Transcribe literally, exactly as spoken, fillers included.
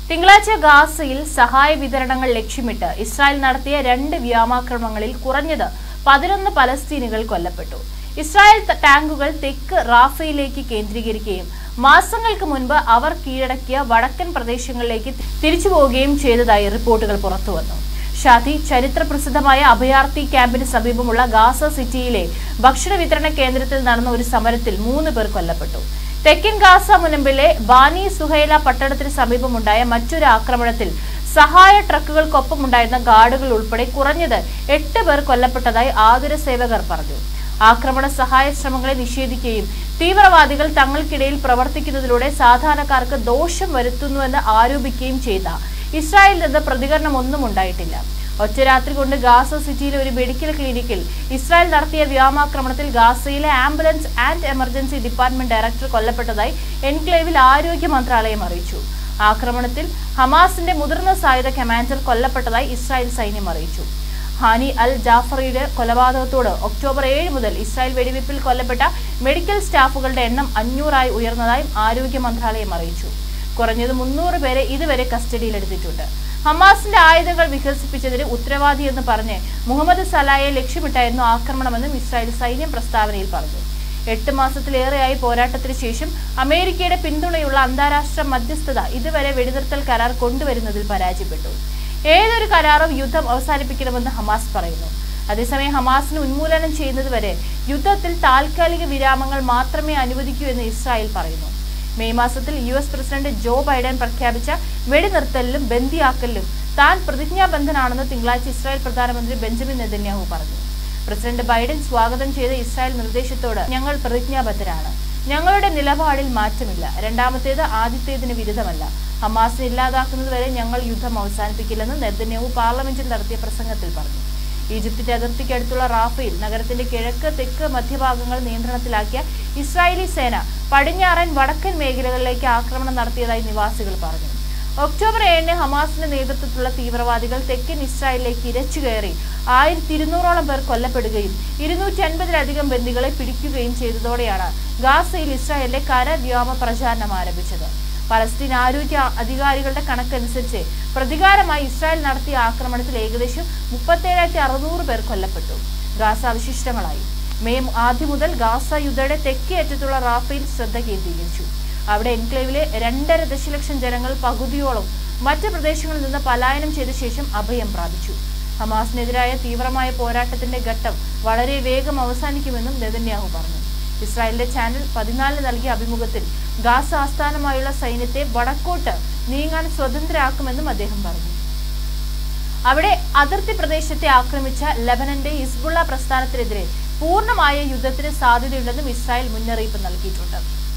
തിങ്കളാഴ്ച ഗാസയിൽ സഹായ വിതരണങ്ങൾ ലക്ഷ്യമിട്ട് ഇസ്രായേൽ നടത്തിയ രണ്ട് വ്യോമാക്രമണങ്ങളിൽ കുറഞ്ഞത് പതിനൊന്ന് പലസ്തീനികൾ കൊല്ലപ്പെട്ടു. ഇസ്രായേൽ ടാങ്കുകൾ തെക്ക് റാഫയിലേക്ക് കേന്ദ്രീകരിക്കുകയും മാസങ്ങൾക്ക് മുൻപ് അവർ കീഴടക്കിയ വടക്കൻ പ്രദേശങ്ങളിലേക്ക് തിരിച്ചുപോവുകയും ചെയ്തതായി റിപ്പോർട്ടുകൾ പുറത്തുവന്നു. ഷാദി ചരിത്ര പ്രസിദ്ധമായ അഭയാർത്ഥി ക്യാമ്പിന് സമീപമുള്ള ഗാസ സിറ്റിയിലെ ഭക്ഷണ വിതരണ കേന്ദ്രത്തിൽ നടന്ന ഒരു സമരത്തിൽ മൂന്ന് പേർ കൊല്ലപ്പെട്ടു. തെക്കൻ ഗാസ മുനമ്പിലെ ബാനി സുഹൈല പട്ടണത്തിന് സമീപമുണ്ടായ മറ്റൊരു ആക്രമണത്തിൽ സഹായ ട്രക്കുകൾക്കൊപ്പമുണ്ടായിരുന്ന ഗാർഡുകൾ ഉൾപ്പെടെ കുറഞ്ഞത് എട്ട് പേർ കൊല്ലപ്പെട്ടതായി ആതുര സേവകർ പറഞ്ഞു. ആക്രമണ സഹായ ശ്രമങ്ങളെ നിഷേധിക്കുകയും തീവ്രവാദികൾ തങ്ങൾക്കിടയിൽ പ്രവർത്തിക്കുന്നതിലൂടെ സാധാരണക്കാർക്ക് ദോഷം വരുത്തുന്നുവെന്ന് ആരോപിക്കുകയും ചെയ്ത ഇസ്രായേലിൽ നിന്ന് പ്രതികരണം ഒന്നും ഉണ്ടായിട്ടില്ല. ഒറ്റരാത്രി കൊണ്ട് ഗാസ സിറ്റിയിലെ ഒരു മെഡിക്കൽ ക്ലിനിക്കിൽ ഇസ്രായേൽ നടത്തിയ വ്യോമാക്രമണത്തിൽ ഗാസയിലെ ambulance and emergency department director കൊല്ലപ്പെട്ടതായി എൻക്ലേവിൽ ആരോഗ്യ മന്ത്രാലയം അറിയിച്ചു. ആക്രമണത്തിൽ ഹമാസിന്റെ മുതിർന്ന സായുധ കമാൻഡർ കൊല്ലപ്പെട്ടതായി ഇസ്രായേൽ സൈന്യം അറിയിച്ചു. ഹാനി അൽ ജാഫറിയുടെ കൊലപാതകത്തോട് ഒക്ടോബർ ഏഴ് മുതൽ ഇസ്രായേൽ വെടിവയ്പിൽ കൊല്ലപ്പെട്ട മെഡിക്കൽ സ്റ്റാഫുകളുടെ എണ്ണം അഞ്ഞൂറായി ഉയർന്നതായും ആരോഗ്യ മന്ത്രാലയം അറിയിച്ചു. കുറഞ്ഞത് മുന്നൂറ് പേരെ ഇതുവരെ കസ്റ്റഡിയിലെടുത്തിട്ടുണ്ട്. ഹമാസിന്റെ ആയുധങ്ങൾ വികസിപ്പിച്ചതിന് ഉത്തരവാദിയെന്ന് പറഞ്ഞ് മുഹമ്മദ് സലായെ ലക്ഷ്യമിട്ടായിരുന്നു ആക്രമണമെന്നും ഇസ്രായേൽ സൈന്യം പ്രസ്താവനയിൽ പറഞ്ഞു. എട്ട് മാസത്തിലേറെയായി പോരാട്ടത്തിന് ശേഷം അമേരിക്കയുടെ പിന്തുണയുള്ള അന്താരാഷ്ട്ര മധ്യസ്ഥത ഇതുവരെ വെടിനിർത്തൽ കരാർ കൊണ്ടുവരുന്നതിൽ പരാജയപ്പെട്ടു. ഏതൊരു കരാറും യുദ്ധം അവസാനിപ്പിക്കണമെന്ന് ഹമാസ് പറയുന്നു. അതേസമയം ഹമാസിന് ഉന്മൂലനം ചെയ്യുന്നതുവരെ യുദ്ധത്തിൽ താൽക്കാലിക വിരാമങ്ങൾ മാത്രമേ അനുവദിക്കൂ എന്ന് ഇസ്രായേൽ പറയുന്നു. മെയ് മാസത്തിൽ U S president Joe Biden പ്രഖ്യാപിച്ച വെടിനിർത്തലിലും ബന്ദിയാക്കലിലും താൻ പ്രതിജ്ഞാബദ്ധനാണെന്ന് തിങ്കളാഴ്ച ഇസ്രായേൽ പ്രധാനമന്ത്രി ബെഞ്ചമിൻ നെതന്യാഹു പറഞ്ഞു. പ്രസിഡന്റ് ബൈഡൻ സ്വാഗതം ചെയ്ത ഇസ്രായേൽ നിർദ്ദേശത്തോട് ഞങ്ങൾ പ്രതിജ്ഞാബദ്ധരാണ്. ഞങ്ങളുടെ നിലപാടിൽ മാറ്റമില്ല. രണ്ടാമത്തേത് ആദ്യത്തേതിന് വിരുദ്ധമല്ല. ഹമാസിനെ ഇല്ലാതാക്കുന്നതുവരെ ഞങ്ങൾ യുദ്ധം അവസാനിപ്പിക്കില്ലെന്ന് നെതന്യാഹു പാർലമെന്റിൽ നടത്തിയ പ്രസംഗത്തിൽ പറഞ്ഞു. ഈജിപ്തിന്റെ അതിർത്തിക്കടുത്തുള്ള റാഫയിൽ നഗരത്തിന്റെ കിഴക്ക് തെക്ക് മധ്യഭാഗങ്ങൾ നിയന്ത്രണത്തിലാക്കിയ ഇസ്രായേലി സേന പടിഞ്ഞാറൻ വടക്കൻ മേഖലകളിലേക്ക് ആക്രമണം നടത്തിയതായി നിവാസികൾ പറഞ്ഞു. ഒക്ടോബർ ഏഴിന് ഹമാസിന്റെ നേതൃത്വത്തിലുള്ള തീവ്രവാദികൾ തെക്കൻ ഇസ്രായേലിലേക്ക് ഇരച്ചുകയറി ആയിരത്തി ഇരുന്നൂറോളം പേർ കൊല്ലപ്പെടുകയും ഇരുന്നൂറ്റി അൻപതിലധികം ബന്ദികളെ പിടിക്കുകയും ചെയ്തതോടെയാണ് ഗാസയിൽ ഇസ്രായേലിലെ കര വ്യോമ പ്രചാരണം ആരംഭിച്ചത്. പലസ്തീൻ ആരോഗ്യ അധികാരികളുടെ കണക്കനുസരിച്ച് പ്രതികാരമായി ഇസ്രായേൽ നടത്തിയ ആക്രമണത്തിൽ ഏകദേശം മുപ്പത്തേഴായിരത്തി അറുന്നൂറ് പേർ കൊല്ലപ്പെട്ടു. ഗാസ അവശിഷ്ടങ്ങളായി. മെയ് ആദ്യം മുതൽ ഗാസ യുദ്ധയുടെ തെക്കേ അറ്റത്തുള്ള റാഫയിൽ ശ്രദ്ധ കേന്ദ്രീകരിച്ചു. അവിടെ എൻക്ലേവിലെ രണ്ടര ദശലക്ഷം ജനങ്ങൾ പകുതിയോളം മറ്റ് പ്രദേശങ്ങളിൽ നിന്ന് പലായനം ചെയ്ത ശേഷം അഭയം പ്രാപിച്ചു. ഹമാസിനെതിരായ തീവ്രമായ പോരാട്ടത്തിന്റെ ഘട്ടം വളരെ വേഗം അവസാനിക്കുമെന്നും നെതന്യാഹു പറഞ്ഞു. ഇസ്രായേലിന്റെ ചാനൽ പതിനാലിന് നൽകിയ അഭിമുഖത്തിൽ ഗാസ ആസ്ഥാനമായുള്ള സൈന്യത്തെ വടക്കോട്ട് നീങ്ങാൻ സ്വതന്ത്രരാക്കുമെന്നും അദ്ദേഹം പറഞ്ഞു. അവിടെ അതിർത്തി പ്രദേശത്തെ ആക്രമിച്ച ലെബനന്റെ ഹിസ്ബുള്ള പ്രസ്ഥാനത്തിനെതിരെ പൂർണ്ണമായ യുദ്ധത്തിന് സാധ്യതയുണ്ടെന്നും ഇസ്രായേൽ മുന്നറിയിപ്പ് നൽകിയിട്ടുണ്ട്.